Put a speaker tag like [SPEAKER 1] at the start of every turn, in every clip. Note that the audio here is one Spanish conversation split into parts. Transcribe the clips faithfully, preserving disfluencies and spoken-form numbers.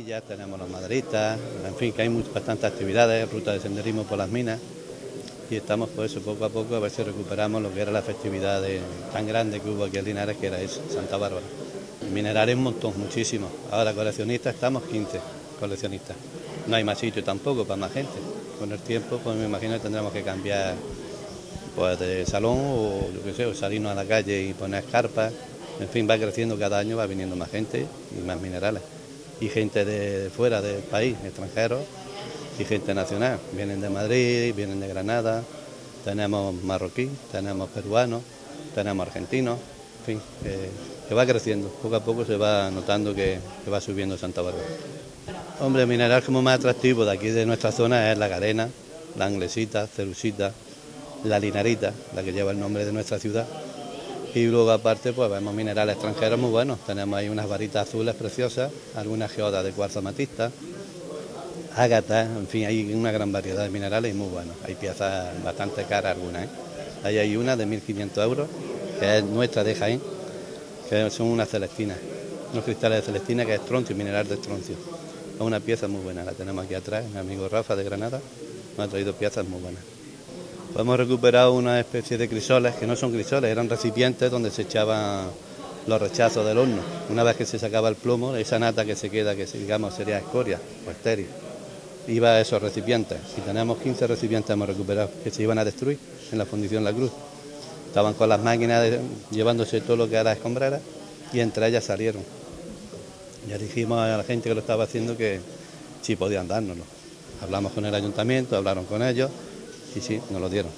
[SPEAKER 1] anillas, tenemos los maderistas, en fin, que hay muy, bastantes actividades, ruta de senderismo por las minas, y estamos por eso poco a poco a ver si recuperamos lo que era la festividad de, tan grande que hubo aquí en Linares, que era eso, Santa Bárbara. Minerales un montón, muchísimo. Ahora coleccionistas estamos quince coleccionistas. No hay más sitio tampoco para más gente. Con el tiempo, pues me imagino que tendremos que cambiar pues de salón o yo qué sé, o salirnos a la calle y poner carpas. En fin, va creciendo cada año, va viniendo más gente y más minerales. Y gente de fuera del país, extranjeros, y gente nacional. Vienen de Madrid, vienen de Granada, tenemos marroquí, tenemos peruanos, tenemos argentinos, en fin, que, que va creciendo. Poco a poco se va notando que, que va subiendo Santa Bárbara. Hombre, el mineral como más atractivo de aquí de nuestra zona es la galena, la anglesita, celusita, la linarita, la que lleva el nombre de nuestra ciudad. Y luego aparte pues vemos minerales extranjeros muy buenos, tenemos ahí unas varitas azules preciosas, algunas geodas de cuarzo amatista, ágatas, en fin, hay una gran variedad de minerales y muy buenos. Hay piezas bastante caras algunas, ¿eh? Ahí hay una de mil quinientos euros, que es nuestra de Jaén, que son unas celestinas, unos cristales de celestina que es estroncio, mineral de estroncio. Es una pieza muy buena, la tenemos aquí atrás, mi amigo Rafa de Granada nos ha traído piezas muy buenas. Pues hemos recuperado una especie de crisoles, que no son crisoles, eran recipientes donde se echaban los rechazos del horno. Una vez que se sacaba el plomo, esa nata que se queda, que digamos sería escoria o estéril, iba a esos recipientes. Y tenemos quince recipientes hemos recuperado, que se iban a destruir en la fundición La Cruz. Estaban con las máquinas de, llevándose todo lo que era escombrera y entre ellas salieron. Ya dijimos a la gente que lo estaba haciendo que sí podían dárnoslo. Hablamos con el ayuntamiento, hablaron con ellos y sí, nos lo dieron.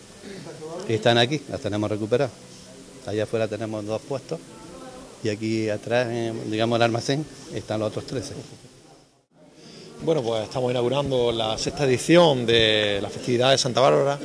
[SPEAKER 1] Y están aquí, las tenemos recuperadas. Allá afuera tenemos dos puestos y aquí atrás, digamos el almacén, están los otros trece.
[SPEAKER 2] Bueno, pues estamos inaugurando la sexta edición de la festividad de Santa Bárbara.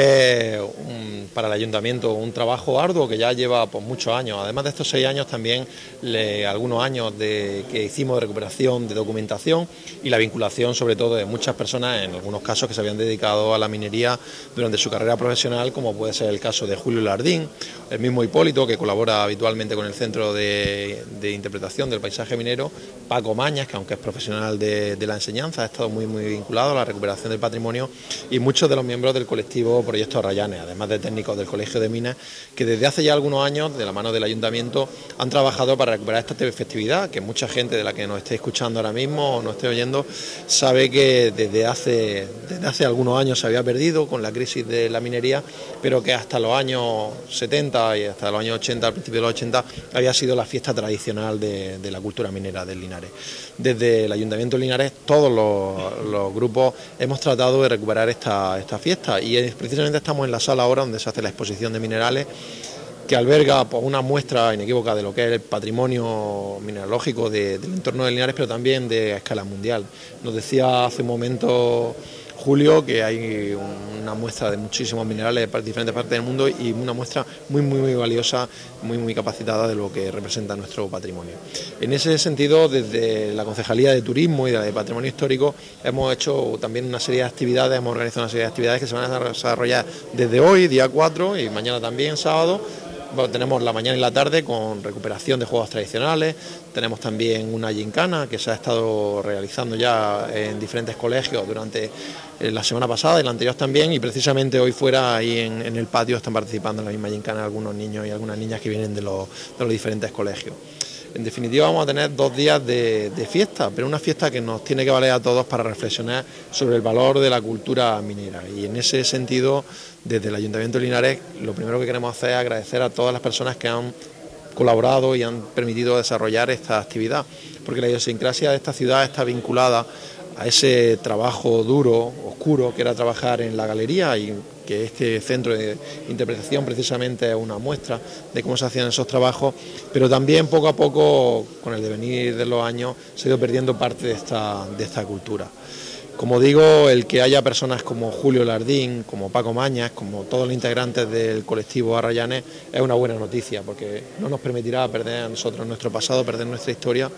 [SPEAKER 2] Eh, un, para el ayuntamiento un trabajo arduo que ya lleva pues, muchos años. Además de estos seis años también le, algunos años de, que hicimos de recuperación de documentación y la vinculación sobre todo de muchas personas, en algunos casos que se habían dedicado a la minería durante su carrera profesional, como puede ser el caso de Julio Lardín, el mismo Hipólito, que colabora habitualmente con el Centro de, de Interpretación del Paisaje Minero, Paco Mañas, que aunque es profesional de, de la enseñanza, ha estado muy, muy vinculado a la recuperación del patrimonio, y muchos de los miembros del colectivo Proyecto Arrayanes, además de técnicos del Colegio de Minas, que desde hace ya algunos años, de la mano del Ayuntamiento, han trabajado para recuperar esta festividad, que mucha gente de la que nos esté escuchando ahora mismo o nos esté oyendo, sabe que desde hace, desde hace algunos años se había perdido con la crisis de la minería, pero que hasta los años setenta y hasta los años ochenta, al principio de los ochenta, había sido la fiesta tradicional de, de la cultura minera del Linares. Desde el Ayuntamiento de Linares, todos los, los grupos hemos tratado de recuperar esta, esta fiesta, y precisamente estamos en la sala ahora donde se hace la exposición de minerales, que alberga pues, una muestra inequívoca de lo que es el patrimonio mineralógico de, del entorno de Linares, pero también de escala mundial. Nos decía hace un momento Julio que hay una muestra de muchísimos minerales de diferentes partes del mundo y una muestra muy muy muy valiosa, muy muy capacitada de lo que representa nuestro patrimonio. En ese sentido, desde la Concejalía de Turismo y de Patrimonio Histórico hemos hecho también una serie de actividades, hemos organizado una serie de actividades que se van a desarrollar desde hoy, día cuatro, y mañana también, sábado. Bueno, tenemos la mañana y la tarde con recuperación de juegos tradicionales, tenemos también una gincana que se ha estado realizando ya en diferentes colegios durante la semana pasada y la anterior también, y precisamente hoy fuera ahí en, en el patio están participando en la misma gincana algunos niños y algunas niñas que vienen de los, de los diferentes colegios. En definitiva vamos a tener dos días de, de fiesta, pero una fiesta que nos tiene que valer a todos para reflexionar sobre el valor de la cultura minera, y en ese sentido desde el Ayuntamiento de Linares lo primero que queremos hacer es agradecer a todas las personas que han colaborado y han permitido desarrollar esta actividad, porque la idiosincrasia de esta ciudad está vinculada a ese trabajo duro, oscuro, que era trabajar en la galería, y que este centro de interpretación precisamente es una muestra de cómo se hacían esos trabajos, pero también poco a poco, con el devenir de los años, se ha ido perdiendo parte de esta, de esta cultura. Como digo, el que haya personas como Julio Lardín, como Paco Mañas, como todos los integrantes del colectivo Arrayanes, es una buena noticia, porque no nos permitirá perder a nosotros nuestro pasado, perder nuestra historia,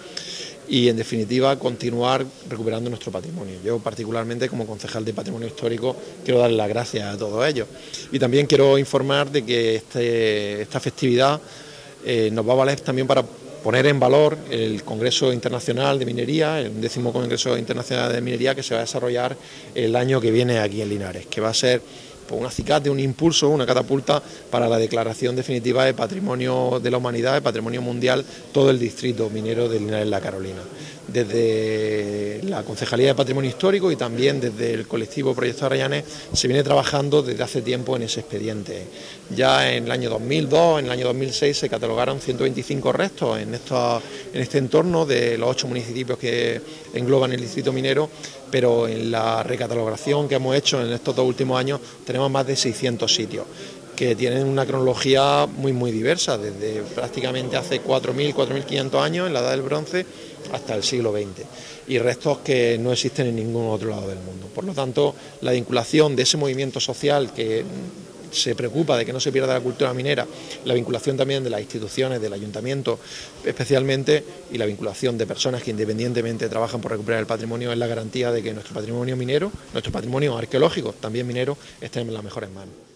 [SPEAKER 2] y en definitiva continuar recuperando nuestro patrimonio. Yo particularmente como concejal de Patrimonio Histórico quiero darle las gracias a todos ellos, y también quiero informar de que este, esta festividad eh, nos va a valer también para poner en valor el Congreso Internacional de Minería, el undécimo Congreso Internacional de Minería que se va a desarrollar el año que viene aquí en Linares, que va a ser pues, un acicate, un impulso, una catapulta para la declaración definitiva de Patrimonio de la Humanidad, de Patrimonio Mundial, todo el distrito minero de Linares La Carolina. Desde la Concejalía de Patrimonio Histórico y también desde el colectivo Proyecto Arrayanes se viene trabajando desde hace tiempo en ese expediente. Ya en el año dos mil dos, en el año dos mil seis se catalogaron ciento veinticinco restos en, esta, en este entorno de los ocho municipios que engloban el distrito minero, pero en la recatalogación que hemos hecho en estos dos últimos años tenemos más de seiscientos sitios que tienen una cronología muy muy diversa, desde prácticamente hace cuatro mil, cuatro mil quinientos años, en la Edad del Bronce, hasta el siglo veinte, y restos que no existen en ningún otro lado del mundo. Por lo tanto, la vinculación de ese movimiento social que se preocupa de que no se pierda la cultura minera, la vinculación también de las instituciones, del ayuntamiento especialmente, y la vinculación de personas que independientemente trabajan por recuperar el patrimonio, es la garantía de que nuestro patrimonio minero, nuestro patrimonio arqueológico, también minero, esté en las mejores manos.